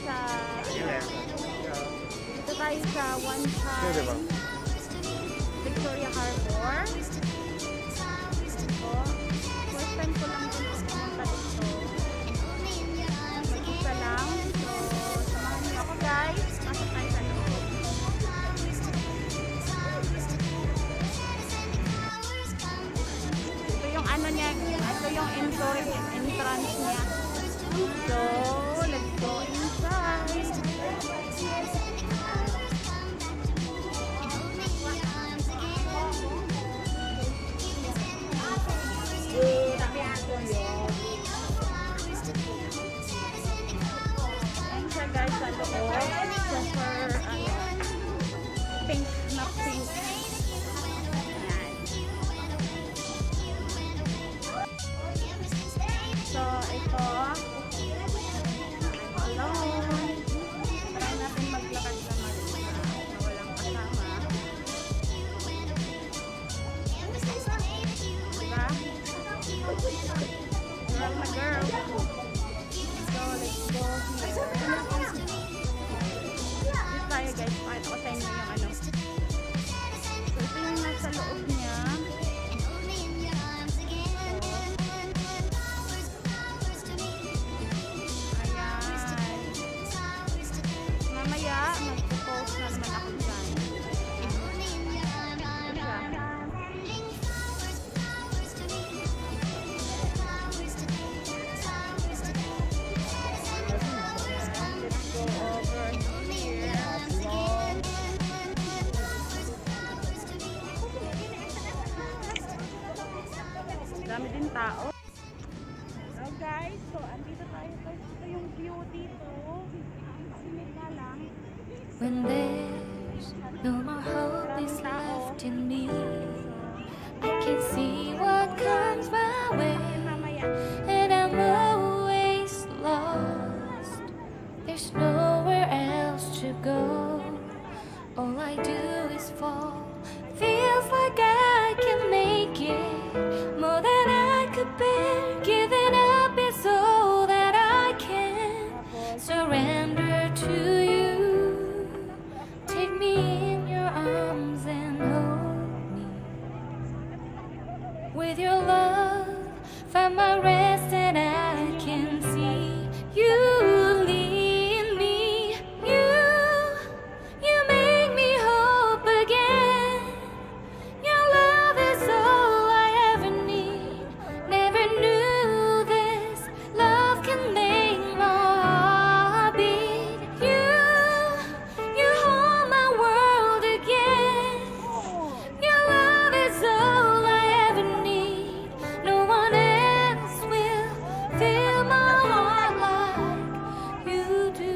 sa One Chai Victoria Harbor. So, first time ko lang din pumunta dito. Mag-isa lang. So, samahan niyo ako guys. Pasok tayo sa loob. Ito yung ano niya. Ito yung entrance niya. So, let's go inside. Ayan siya guys sa loob. Super pink na pink. Ayan. So, ito. Alone. Try natin maglakad na walang kasama. Diba? Girl na girl. So, let's go here. Dito tayo guys. Pakita ko sa inyo yung ano. So, ito yung nasa loob niya. Mamaya, mag-post na naman ako dyan. Let's go over here. Dami din tao. Hello guys, so andito tayo. Ito yung view dito. Simit na lang. When there's no more hope is left in me, I can see what comes my way, and I'm always lost. There's nowhere else to go. All I do is fall. Feels like I can make it more than I could bear. Giving up is all that I can surrender to you. Take me in your arms and hold me. With your love, find my rest and I can see you lead me. You make me hope again. Your love is all I ever need. Never knew this love can make my heart beat. You hold my world again. Your love is all I ever need. No one else will fill my heart like you do.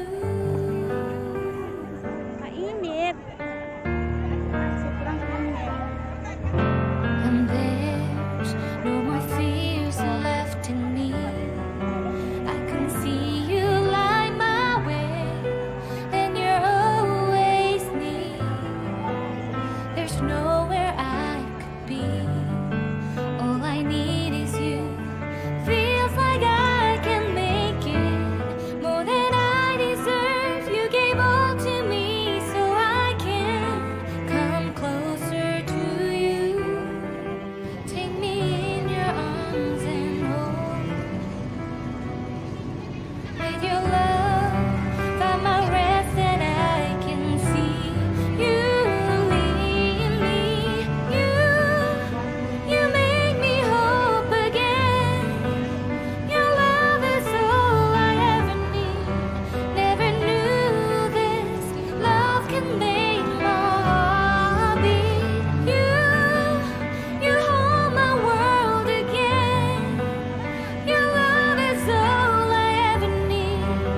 Mainit. Sobrang init. And there's no more fears left in me. I can see you light my way, and you're always near. There's nowhere I could be. All I need is you. Feels like I can make it more than I deserve. You gave all to me so I can come closer to you. Take me in your arms and hold me. With your love, find my rest and I can see you lead me. You make me hope again. Your love is all I ever need. Never knew this love can make my heart beat. You hold my world again. Your love is all I ever need.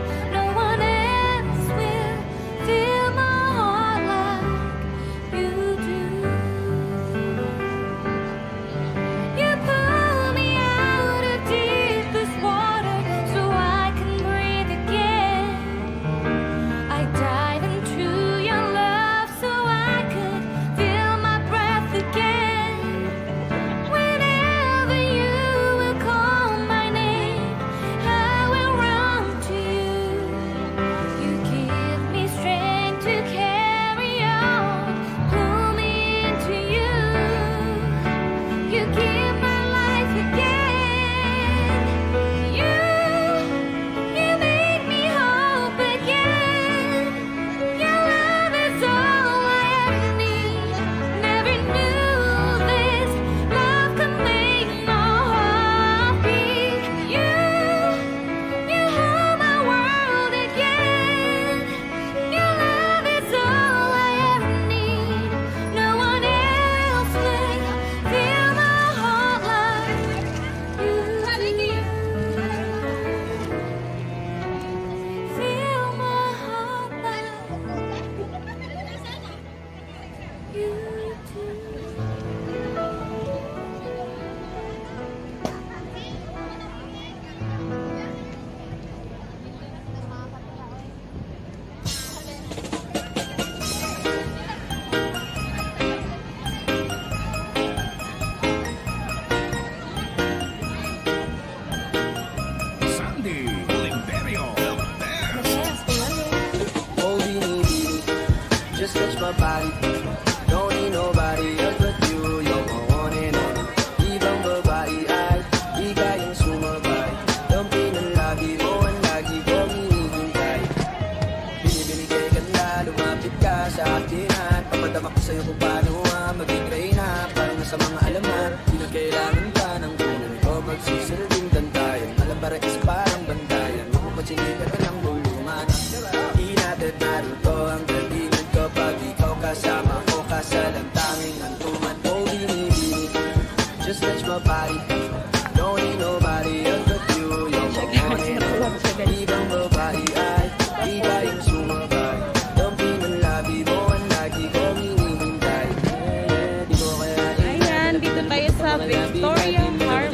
my body. Don't need nobody else but you. You're my one and only. Ibang babae ay di kayang sumabay. Dampi ng labi mo ang lagi kong hinihintay. Binibigay ka na, lumapit ka sa akin at papadama ko sa'yo kung paano maging reyna. Parang nasa mga alaman, di na kailangan ka ng kunan ko. Magsisilbing dantayan, malabaran is parang bandayan. Makupatsinigan ka ng bulungan. Di natin naruto ang galingan ko pag ikaw kasama ko. Kasalantangin ang tuman mo, binibini. Just touch my body. Don't need nobody else but you. You're my one and only. Ibang babae ay di kayang sumabay. Dampi ng labi mo ang lagi kong hinihintay. Di ko kaya Ayan, dito tayo sa Victoria Harbor.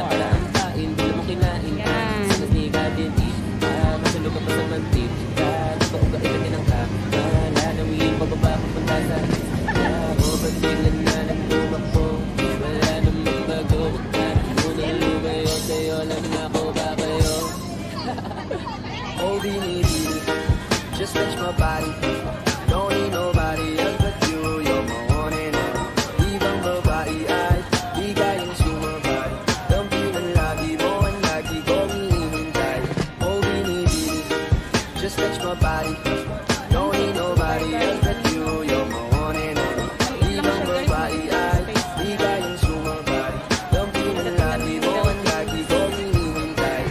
Oh, binibini. Just touch my body. Don't need nobody else but you. You're my one and only. Ibang babae ay di kayang sumabay. Dampi ng labi mo ang lagi kong hinihintay. Oh, binibini. Just touch my body. Don't need nobody else but you. You're my one and only. Ibang babae ay di kayang sumabay. Dampi ng labi mo ang lagi kong hinihintay.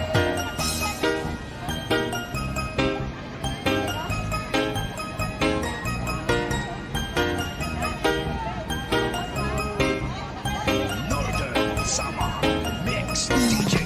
Northern Summer Mix DJs.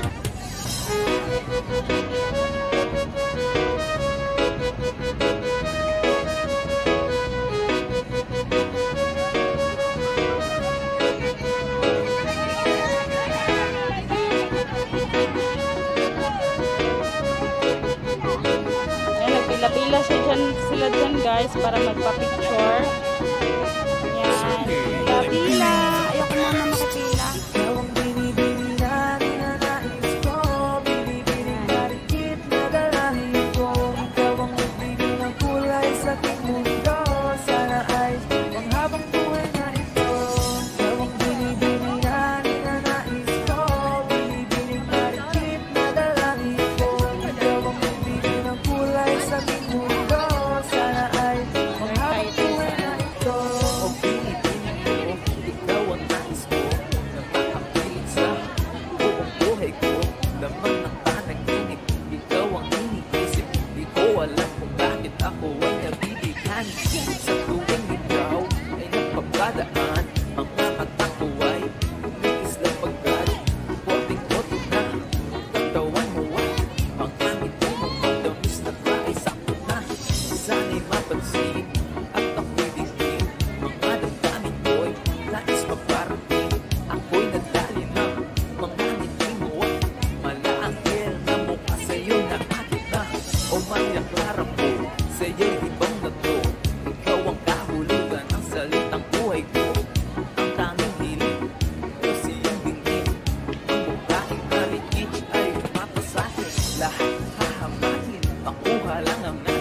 Ayan, nagpila-pila sila dyan guys para magpa-picture. Ayan, pila-pila. Ayoko muna makapila. Ikaw ang binibini na ninanais ko. Binibining marikit na dalahin ko. Ikaw ang nagbigay ng kulay sa aking mundo. Sana ay panghabang buhay na ito. Ikaw ang binibini na ninanais ko. Binibining marikit na dalahin ko. Ikaw ang nagbigay ng kulay sa aking mundo. Sana ay panghabang buhay na ito. O binibining ko, ikaw ang nais ko. Napakapilit sa buong buhay ko. Laman ng panaginip, ikaw ang iniisip. Di ko alam kung bakit ako ay nabibighan. Sa tuwing ikaw ay nagpapadaan, mga mata ko ay umiisla pagkat konting-konting na katawan mo ay mga ngiti mo matamis na tayo sakto na. Sana'y mapansin at ako'y dilim. Mga damdamin ko'y nais maparating. Ako'y nadali ng mga ngiti mo at malaanghel na mukha sa'yo na akit na. O mayak larang ko sa'yo'y ibang na to. Ikaw ang kahulugan ng salitang buhay ko. Ang tanging hiling kasi yung dingin. Ang bukaing malikit ay mapasahin. Lahat hahamakin, makuha lang ang